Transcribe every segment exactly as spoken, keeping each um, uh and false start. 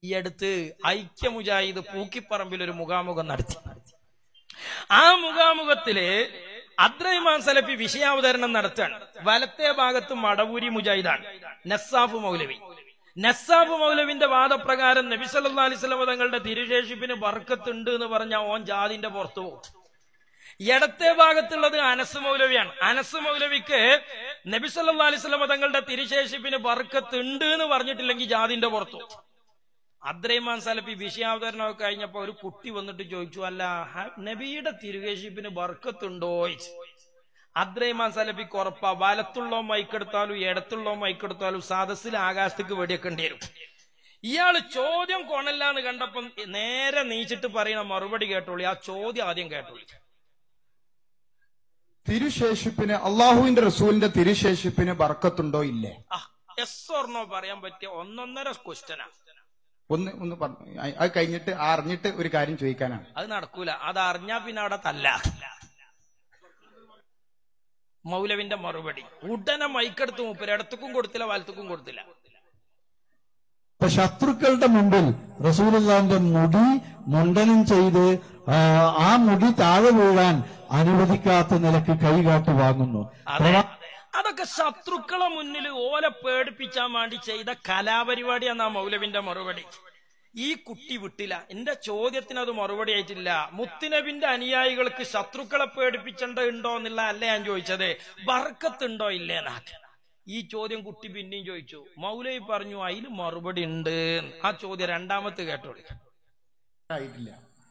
ഈ അടുത്ത് ഐക്യ മുജാഹിദ് പൂക്കിപ്പറമ്പിൽ ഒരു മുഖാമുഖം നടത്തി. ആ മുഖാമുഖത്തില് അബ്ദുറഹ്മാൻ സലഫി വിഷയാവതരണം നടത്തുകയാണ്. വലത്തെ ഭാഗത്ത് മടവൂരി മുജാഹിദാണ്, നസ്സാഫ് മൗലവി. നസ്സാഫ് മൗലവിന്റെ വാദപ്രകാരം നബി സല്ലല്ലാഹു അലൈഹി വസല്ലം തങ്ങളുടെ തിരുശേഷിപ്പിന് ബർക്കത്തുണ്ട് എന്ന് പറഞ്ഞ ഓൻ ജാതിന്റെ പുറത്തു പോകും. ഇടത്തെ ഭാഗത്തുള്ളത് അനസ് മൗലവിയാണ്. അനസ് മൗലവിക്ക് നബി സല്ലല്ലാഹു അലൈഹി വസല്ലം തങ്ങളുടെ തിരുശേഷിപ്പിന് ബർക്കത്തുണ്ട് എന്ന് പറഞ്ഞിട്ടില്ലെങ്കിൽ ജാതിന്റെ പുറത്തു. അബ്ദുറഹ്മാൻ സലഫി വിഷയാവതരണമൊക്കെ കഴിഞ്ഞപ്പോ ഒരു കുട്ടി വന്നിട്ട് ചോദിച്ചു, അല്ല നബിയുടെ തിരുശേഷിപ്പിന് ബർക്കത്തുണ്ടോ? അബ്ദുറഹ്മാൻ സലഫിക്ക് ഉറപ്പാ, വലത്തുള്ളോ മൈക്കെടുത്താലും ഇടത്തുള്ളോ മൈക്കെടുത്താലും സദസ്സിൽ ആകാശത്തേക്ക് വെടിയേക്കേണ്ടി വരും. ഇയാള് ചോദ്യം കൊണല്ലാന്ന് കണ്ടപ്പം നേരെ നീച്ചിട്ട് പറയുന്ന മറുപടി കേട്ടോളി. ആ ചോദ്യം ആദ്യം കേട്ടോളി. തിരുശേഷിപ്പിന്, അള്ളാഹുവിന്റെ റസൂലിന്റെ തിരുശേഷിപ്പിന് ബർക്കത്തുണ്ടോ ഇല്ലേ? എസ് ഓർണോ പറയാൻ പറ്റിയ ഒന്നൊന്നര ക്വസ്റ്റ്യനാ. ഒന്ന് ഒന്ന് പറഞ്ഞു. അത് കഴിഞ്ഞിട്ട് അറിഞ്ഞിട്ട് ഒരു കാര്യം ചോദിക്കാനാണ്. അത് നടക്കൂല. അത് അറിഞ്ഞാ പിന്നെ അവിടെ തല്ല. മൗലവിന്റെ മറുപടി ഉടനെ മൈക്കെടുത്ത് മൂപ്പര് ഇടത്തുക്കും കൊടുത്തില്ല വലത്തുക്കും കൊടുത്തില്ല. ഇപ്പൊ ശത്രുക്കളുടെ മുമ്പിൽ റസൂലുള്ളാഹിന്റെ മുടി മുണ്ടനം ചെയ്ത് ആ മുടി താഴെ വീഴാൻ അനുവദിക്കാത്ത നിലക്ക് കൈകാട്ടി വാങ്ങുന്നു. അതൊക്കെ ശത്രുക്കളെ മുന്നിൽ ഓലെ പേടിപ്പിച്ചാൻ വേണ്ടി ചെയ്ത കലാപരിപാടിയാണ് ആ മൗലവിന്റെ മറുപടി. ഈ കുട്ടി വിട്ടില്ല. എന്റെ ചോദ്യത്തിന് അത് മറുപടി ആയിട്ടില്ല. മുത്തുനബിന്റെ അനുയായികൾക്ക് ശത്രുക്കളെ പേടിപ്പിച്ചേണ്ട ഉണ്ടോ എന്നുള്ള അല്ല ഞാൻ ചോദിച്ചത്, ബർക്കത്തുണ്ടോ ഇല്ലേന്നാ. ഈ ചോദ്യം കുട്ടി പിന്നെയും ചോദിച്ചു. മൗലവി പറഞ്ഞു അതിൽ മറുപടി ഉണ്ട്. ആ ചോദ്യം രണ്ടാമത്തെ കേട്ടോളി. ആയിട്ടില്ല.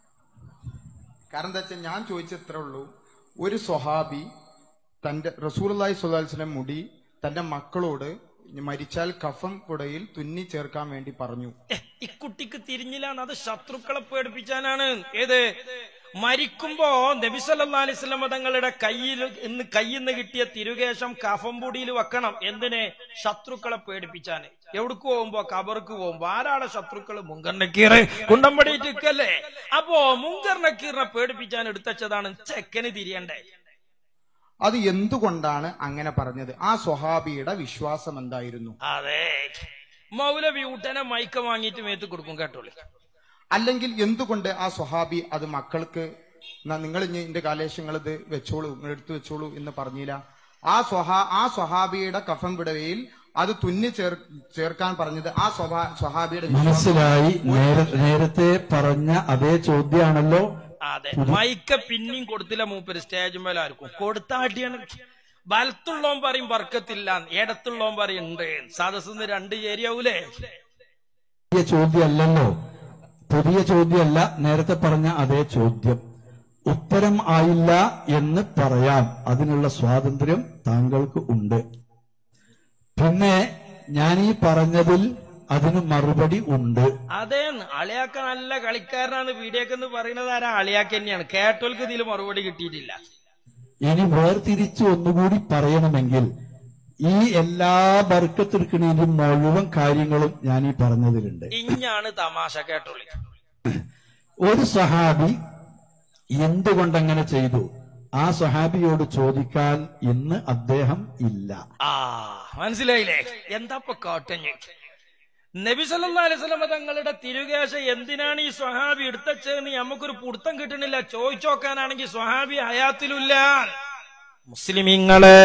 കാരണം എന്താ വെച്ചാൽ ഞാൻ ചോദിച്ചത്രേ ഉള്ളൂ. ഒരു സ്വഹാബി തന്റെ റസൂലുള്ളാഹി സ്വല്ലല്ലാഹു അലൈഹി വസല്ലം മുടി തന്റെ മക്കളോട് മരിച്ചാൽ കഫം കുടയിൽ തുന്നി ചേർക്കാൻ വേണ്ടി പറഞ്ഞു. ഈ കുട്ടിക്ക് തിരിഞ്ഞില്ലാണ്. അത് ശത്രുക്കളെ പേടിപ്പിച്ചാനാണ്. ഏത് മരിക്കുമ്പോ നബി സല്ലല്ലാഹു അലൈഹി വസല്ലം തങ്ങളുടെ കയ്യിൽ ഇന്ന് കയ്യിൽ നിന്ന് കിട്ടിയ തിരുകേശം കഫം പൊടിയിൽ വെക്കണം. എന്തിന്? ശത്രുക്കളെ പേടിപ്പിച്ചാന്. എവിടേക്ക് പോകുമ്പോ? കബർക്ക് പോകുമ്പോ. ആരാടെ ശത്രുക്കള്? മുങ്കർ നക്കീർ കുണ്ടമ്പടിയിട്ടല്ലേ. അപ്പോ മുങ്കർ നക്കീറിനെ പേടിപ്പിച്ചാൻ എടുത്തതാണ്. ചെക്കന് തിരിയണ്ടേ. അത് എന്തുകൊണ്ടാണ് അങ്ങനെ പറഞ്ഞത്? ആ സ്വഹാബിയുടെ വിശ്വാസം എന്തായിരുന്നു? അതെ, മൗലവി ഉടനെ മൈക്ക വാങ്ങിയിട്ട് മേത്ത് കൊടുക്കും. കേട്ടോളി. അല്ലെങ്കിൽ എന്തുകൊണ്ട് ആ സ്വഹാബി അത് മക്കൾക്ക് നിങ്ങൾ ഇനി എന്റെ കാലേശങ്ങൾ ഇത് വെച്ചോളൂ, നിങ്ങൾ എടുത്തു വെച്ചോളൂ എന്ന് പറഞ്ഞില്ല? ആ സ്വഹാ ആ സ്വഹാബിയുടെ കഫൻ വിടവയിൽ അത് തുന്നി ചേർ ചേർക്കാൻ പറഞ്ഞത് ആ സ്വഹാബിയുടെ മനസ്സിലായി. നേരത്തെ പറഞ്ഞ അതേ ചോദ്യമാണല്ലോ. അതെ, മൈക്ക പിന്നെയും കൊടുത്തില്ല മൂപ്പര്. സ്റ്റേജ് മേലെ ആർക്കും കൊടുത്താട്ടിയാണ്. വലത്തുള്ളോൻ പറയും ബർക്കത്തില്ല, ഇടത്തുള്ളോൻ പറയും ഉണ്ട്. സദസ്സിന്ന് രണ്ട് ചേരിയാവൂലേ? ചോദ്യമല്ലല്ലോ, പുതിയ ചോദ്യമല്ല, നേരത്തെ പറഞ്ഞ അതേ ചോദ്യം. ഉത്തരം ആയില്ല എന്ന് പറയാം. അതിനുള്ള സ്വാതന്ത്ര്യം താങ്കൾക്ക് ഉണ്ട്. പിന്നെ ഞാൻ ഈ പറഞ്ഞതിൽ അതിന് മറുപടി ഉണ്ട്. അതെ, അളിയാക്ക നല്ല കളിക്കാരനാണ് വീഡിയോക്കെന്ന് പറയുന്നത് ആരാ? അളിയാക്ക തന്നെയാണ്. കേട്ടോൽക്ക് ഇതിൽ മറുപടി കിട്ടിയിട്ടില്ല. ഇനി വേർതിരിച്ച് ഒന്നുകൂടി പറയണമെങ്കിൽ ഈ എല്ലാ ബർക്കത്തെടുക്കുന്നതിന്റെ മുഴുവൻ കാര്യങ്ങളും ഞാൻ ഈ പറഞ്ഞതിലുണ്ട്. ഇഞ്ഞാണ് തമാശ. കേട്ടോളി. ഒരു സഹാബി എന്തുകൊണ്ടങ്ങനെ ചെയ്തു? ആ സഹാബിയോട് ചോദിക്കാൻ ഇന്ന് അദ്ദേഹം ഇല്ല. ആ മനസ്സിലായില്ലേ? എന്താ കാട്ടഞ്ഞ്? നബി സല്ലല്ലാഹു അലൈഹി വസല്ലം തങ്ങളുടെ തിരുകേശ എന്തിനാണ് ഈ സ്വഹാബി എടുത്തച്ചെന്ന് നമുക്കൊരു പുടുത്തം കിട്ടണില്ല. ചോദിച്ചു നോക്കാനാണെങ്കിൽ സ്വഹാബി ഹയാത്തിലില്ല. മുസ്ലിമീങ്ങളെ,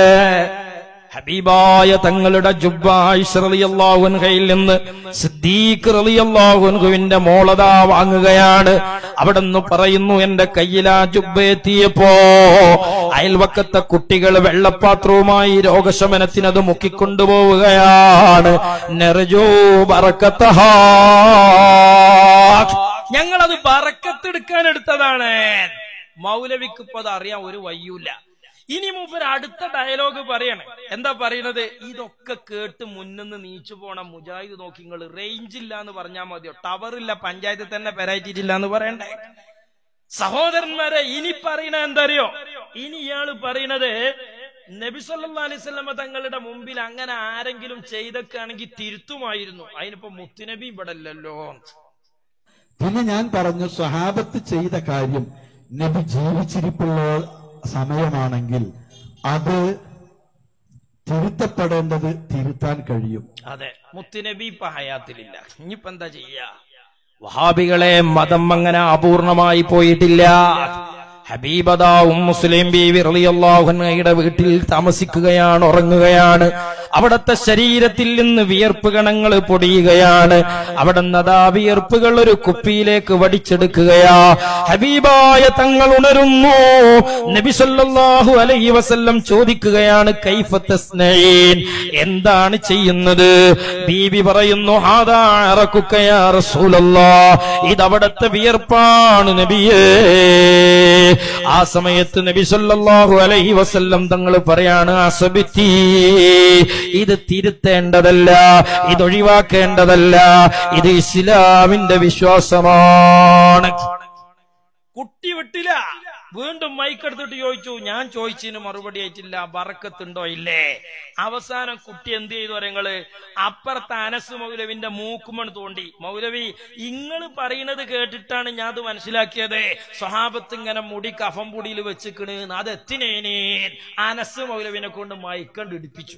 ഹബീബായ തങ്ങളുടെ ജുബ്ബ ആയിഷ റളിയല്ലാഹു അൻഹയിൽ നിന്ന് സിദ്ദീഖ് റളിയല്ലാഹു അൻഹുവിന്റെ മോളതാ വാങ്ങുകയാണ്. അവിടെന്ന് പറയുന്നു, എന്റെ കയ്യിൽ ആ ജുബ്ബ എത്തിയപ്പോ അയൽവക്കത്തെ കുട്ടികൾ വെള്ളപ്പാത്രവുമായി രോഗശമനത്തിനത് മുക്കിക്കൊണ്ടുപോവുകയാണ്. നർജൂ ബറക്കത്തഹാ, ഞങ്ങളത് ബറക്കത്തെടുക്കാൻ എടുത്തതാണ്. മൗലവിക്ക് ഇപ്പൊ അത് അറിയാൻ ഒരു വയ്യൂല. ഇനി മൂപ്പര് അടുത്ത ഡയലോഗ് പറയണേ. എന്താ പറയുന്നത്? ഇതൊക്കെ കേട്ട് മുന്നിന്ന് നീച്ചു പോണ മുജാഹിദ് നോക്കി നിങ്ങൾ റേഞ്ചില്ല എന്ന് പറഞ്ഞാൽ മതിയോ? ടവറില്ല, പഞ്ചായത്തിൽ തന്നെ പെരാറ്റിട്ടില്ല എന്ന് പറയണ്ടേ? സഹോദരന്മാരെ, ഇനി പറയണ എന്തറിയോ? ഇനി ഇയാള് പറയണത് നബി സല്ലല്ലാഹു അലൈഹി വസല്ലം തങ്ങളുടെ മുമ്പിൽ അങ്ങനെ ആരെങ്കിലും ചെയ്തൊക്കെയാണെങ്കിൽ തിരുത്തുമായിരുന്നു. അതിനിപ്പോ മുത്തുനബി ഇവിടെ അല്ലല്ലോ. പിന്നെ ഞാൻ പറഞ്ഞു, സ്വഹാബത്ത് ചെയ്ത കാര്യം നബി ജീവിച്ചിരിപ്പുള്ള സമയമാണെങ്കിൽ അത് തിരുത്തപ്പെടേണ്ടത് തിരുത്താൻ കഴിയും. അതെ, മുത്തുനബി ഇപ്പൊ ഹയാത്തിലില്ല. ഇനിയിപ്പോ എന്താ ചെയ്യാ? വഹാബികളെ മതം അങ്ങനെ അപൂർണമായി പോയിട്ടില്ല. ഹബീബദ മുസ്ലിം ബീവി റളിയല്ലാഹു അൻഹയുടെ വീട്ടിൽ താമസിക്കുകയാണ്, ഉറങ്ങുകയാണ്. അവിടത്തെ ശരീരത്തിൽ നിന്ന് വിയർപ്പ് കണങ്ങൾ പൊടിയുകയാണ്. അവിടെ നദാ വിയർപ്പുകൾ ഒരു കുപ്പിയിലേക്ക് വടിച്ചെടുക്കുകയാ. ഹബീബായ തങ്ങൾ ഉണരുന്നു. നബി സല്ലല്ലാഹു അലൈഹി വസല്ലം ചോദിക്കുകയാണ്, കൈഫ തസ്നഈൻ, എന്താണ് ചെയ്യുന്നത്? ബീബി പറയുന്നു, ഹാദാ അറകുക യാ റസൂലല്ലാഹ്, ഇതവിടത്തെ വിയർപ്പാണ് നബിയേ. ആ സമയത്ത് നബി സല്ലല്ലാഹു അലൈഹി വസല്ലം തങ്ങൾ പറയാണ്, അസബിത്തി, ഇത് തിരുത്തേണ്ടതല്ല, ഇത് ഒഴിവാക്കേണ്ടതല്ല, ഇത് ഇസ്ലാമിന്റെ വിശ്വാസമാണ്. കുട്ടി വിട്ടില്ല. വീണ്ടും മൈക്കെടുത്തിട്ട് ചോദിച്ചു. ഞാൻ ചോദിച്ചതിന് മറുപടി ആയിട്ടില്ല, ബറക്കത്തുണ്ടോ ഇല്ലേ? അവസാനം കുട്ടി എന്ത് ചെയ്തു പറയുങ്ങള്? അപ്പുറത്തെ അനസ് മൗലവിന്റെ മൂക്കുമൺ തോണ്ടി, മൗലവി ഇങ്ങള് പറയുന്നത് കേട്ടിട്ടാണ് ഞാൻ അത് മനസ്സിലാക്കിയത്, സ്വഹാബത്ത് ഇങ്ങനെ മുടി കഫം പൊടിയിൽ വെച്ചിക്കണ്, അത് എത്തിനേനേ. അനസ് മൗലവിനെ കൊണ്ട് മൈക്കണ്ട് ഇടിപ്പിച്ചു.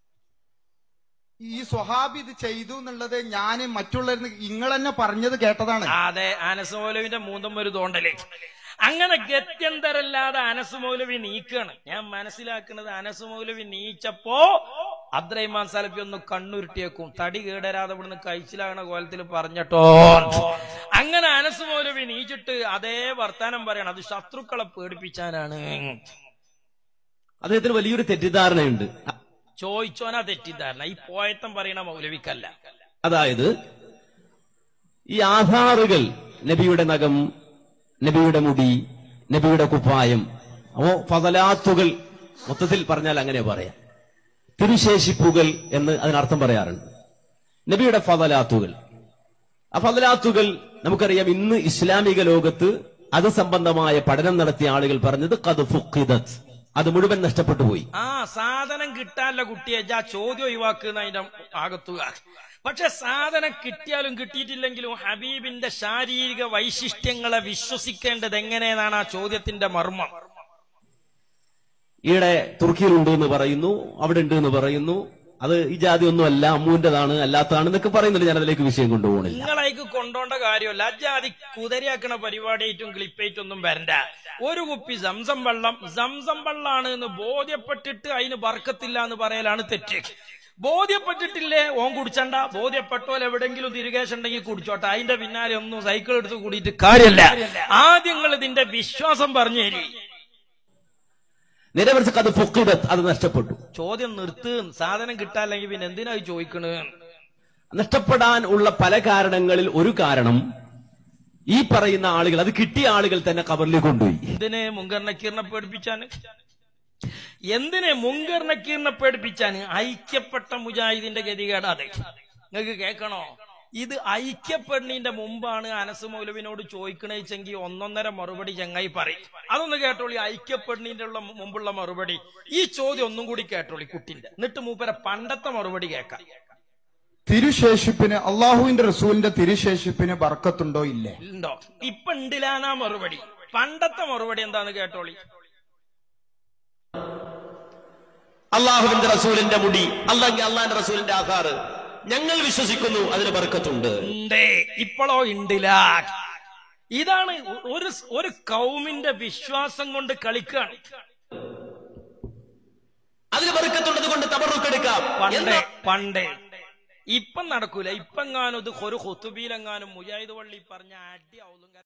ഈ സ്വഹാബി ഇത് ചെയ്തു എന്നുള്ളത് ഞാൻ മറ്റുള്ളവർ നിങ്ങൾ തന്നെ പറഞ്ഞത് കേട്ടതാണ്. അതെ, അനസ് മൗലവിന്റെ മൂന്തം ഒരു തോണ്ടല്. അങ്ങനെ ഗത്യന്തരല്ലാതെ അനസ് മൗലവി നീക്കാണ്. ഞാൻ മനസ്സിലാക്കുന്നത് അനസ് മൗലവി നീച്ചപ്പോ അബ്ദുറഹ്മാൻ സലഫി ഒന്ന് കണ്ണുരുട്ടിയേക്കും, തടി കേടരാതെ ഇവിടുന്ന് കഴിച്ചിലാകണ കോലത്തിൽ പറഞ്ഞട്ടോ. അങ്ങനെ അനസ് മൗലവി നീച്ചിട്ട് അതേ വർത്താനം പറയണം, അത് ശത്രുക്കളെ പേടിപ്പിച്ചാനാണ്. അദ്ദേഹത്തിന് വലിയൊരു തെറ്റിദ്ധാരണയുണ്ട്. ചോദിച്ചോനാ തെറ്റിദ്ധാരണ, ഈ പോയത്തം പറയണ മൗലവിക്കല്ല. അതായത് ഈ ആധാറുകൾ, നബിയുടെ നഖം, നബിയുടെ മുടി, നബിയുടെ കുപ്പായം, അപ്പോ ഫദലാത്തുകൾ മൊത്തത്തിൽ പറഞ്ഞാൽ അങ്ങനെ പറയാം. തിരുശേഷിപ്പുകൾ എന്ന് അതിനർത്ഥം പറയാറുണ്ട്. നബിയുടെ ഫദലാത്തുകൾ, ആ ഫദലാത്തുകൾ നമുക്കറിയാം, ഇന്ന് ഇസ്ലാമിക ലോകത്ത് അത് സംബന്ധമായ പഠനം നടത്തിയ ആളുകൾ പറഞ്ഞത് ഖദ് ഫുഖിദത്, അത് മുഴുവൻ നഷ്ടപ്പെട്ടു പോയി. ആ സാധനം കിട്ടാനുള്ള കുട്ടിയെ ആ ചോദ്യം ഒഴിവാക്കുന്ന അതിന്റെ ആകത്തുക. പക്ഷെ സാധനം കിട്ടിയാലും കിട്ടിയിട്ടില്ലെങ്കിലും ഹബീബിന്റെ ശാരീരിക വൈശിഷ്ട്യങ്ങളെ വിശ്വസിക്കേണ്ടത് എങ്ങനെയെന്നാണ് ആ ചോദ്യത്തിന്റെ മർമ്മം. ഈയിടെ തുർക്കിയിലുണ്ട് എന്ന് പറയുന്നു, അവിടെ ഉണ്ട് എന്ന് പറയുന്നു, അത് ഈ ജാതി ഒന്നും അല്ല, അമ്മൂന്റേതാണ്, അല്ലാത്തതാണ് എന്നൊക്കെ പറയുന്നുണ്ട്. ഞാൻ അതിലേക്ക് വിഷയം കൊണ്ടുപോകണില്ല. നിങ്ങളേക്ക് കൊണ്ടോണ്ട കാര്യമല്ല. ആ ജാതി കുതിരയാക്കണ പരിപാടിയായിട്ടും ക്ലിപ്പായിട്ടൊന്നും വരണ്ട. ഒരു കുപ്പി സംസം വെള്ളം സംസം വെള്ളമാണ് എന്ന് ബോധ്യപ്പെട്ടിട്ട് അതിന് ബർക്കത്തില്ല എന്ന് പറയലാണ് തെറ്റ്. ബോധ്യപ്പെട്ടിട്ടില്ലേ ഓൻ കുടിച്ചണ്ട, ബോധ്യപ്പെട്ടോൽ എവിടെങ്കിലും തിരികേശുണ്ടെങ്കിൽ കുടിച്ചോട്ടെ, അതിന്റെ പിന്നാലെ ഒന്നും സൈക്കിൾ എടുത്ത് കൂടിയിട്ട് കാര്യമില്ല. ആദ്യങ്ങൾ ഇതിന്റെ വിശ്വാസം പറഞ്ഞു തരി. നിരവധി അത് ഫുഖിദത്, അത് നഷ്ടപ്പെട്ടു. ചോദ്യം നിർത്ത്, സാധനം കിട്ടാല്ലെങ്കിൽ പിന്നെ എന്തിനാ ചോദിക്കണ്? നഷ്ടപ്പെടാൻ ഉള്ള പല കാരണങ്ങളിൽ ഒരു കാരണം ഈ പറയുന്ന ആളുകൾ, അത് കിട്ടിയ ആളുകൾ തന്നെ ഖബറിലേക്ക് കൊണ്ടുപോയി. എന്തിനെ മുങ്കർ നക്കീറിനെ പേടിപ്പിച്ചാന്? എന്തിനെ മുങ്കർ നക്കീറിനെ പേടിപ്പിച്ചാന്? ഐക്യപ്പെട്ട മുജാഹിദിന്റെ ഗതികേടാതെ നിങ്ങൾക്ക് കേൾക്കണോ? ഇത് ഐക്യപ്പെടുന്നതിന്റെ മുമ്പാണ് അനസ് മൗലവിനോട് ചോദിക്കണേച്ചെങ്കിൽ ഒന്നൊന്നര മറുപടി ചങ്ങായി പറയും. അതൊന്ന് കേട്ടോളി, ഐക്യപ്പെടുന്നതിന്റെ ഉള്ള മുമ്പുള്ള മറുപടി. ഈ ചോദ്യം ഒന്നും കൂടി കേട്ടോളി കുട്ടിന്റെ, എന്നിട്ട് മൂപ്പര പണ്ടത്തെ മറുപടി കേൾക്കാം. തിരുശേഷിപ്പിന്, അള്ളാഹുവിന്റെ റസൂലിന്റെ തിരുശേഷിപ്പിന് ബർക്കത്തുണ്ടോ ഇല്ലേ? ഉണ്ടോ? ഇപ്പൊ ഉണ്ടില്ലാന്നാ മറുപടി. പണ്ടത്തെ മറുപടി എന്താന്ന് കേട്ടോളി. അള്ളാഹുവിന്റെ റസൂലിന്റെ മുടി, അല്ലെങ്കിൽ അള്ളാഹിന്റെ റസൂലിന്റെ ആധാറ് ഞങ്ങൾ വിശ്വസിക്കുന്നു, അതിന് ബർക്കത്തുണ്ട്. ഇപ്പോഴോ ഉണ്ടില്ല. ഇതാണ് ഒരു ഒരു കൗമിന്റെ വിശ്വാസം കൊണ്ട് കളിക്കാണ്. അതിന് ബർക്കത്തുള്ളത് കൊണ്ട് തബറുക്കെടുക്കാം. പണ്ടേ പണ്ടേ ഇപ്പം നടക്കൂല. ഇപ്പെങ്ങാനും ഇത് ഒരു ഹുത്തുബീലെങ്ങാനും മുജാഹിദ് പള്ളി പറഞ്ഞ അടി ആവുന്നു.